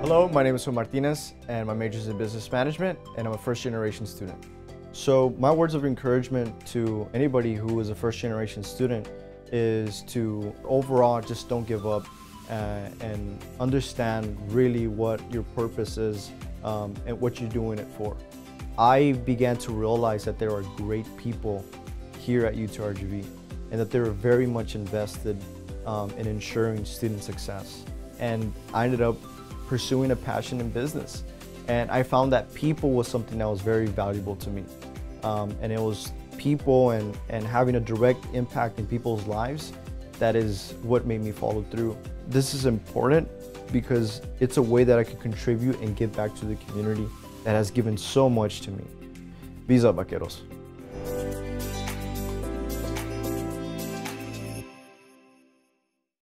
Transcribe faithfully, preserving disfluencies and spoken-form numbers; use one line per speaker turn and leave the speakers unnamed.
Hello, my name is Juan Martinez and my major is in business management and I'm a first generation student. So my words of encouragement to anybody who is a first generation student is to overall just don't give up uh, and understand really what your purpose is um, and what you're doing it for. I began to realize that there are great people here at U T R G V and that they're very much invested um, in ensuring student success. And I ended up pursuing a passion in business. And I found that people was something that was very valuable to me. Um, and it was people and, and having a direct impact in people's lives that is what made me follow through. This is important because it's a way that I can contribute and give back to the community that has given so much to me. Visa Vaqueros.